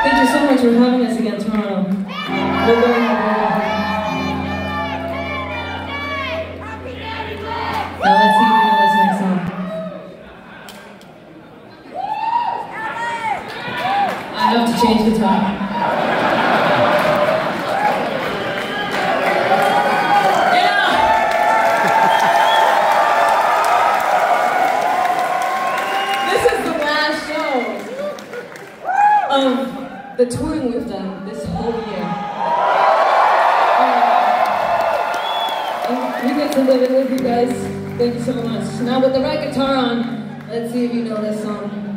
Thank you so much for having us again, Toronto. We're very happy. Now let's see if you know this next song. I have to change guitar. The touring we've done this whole year. We get to live it with you guys. Thank you so much. Now with the right guitar on, let's see if you know this song.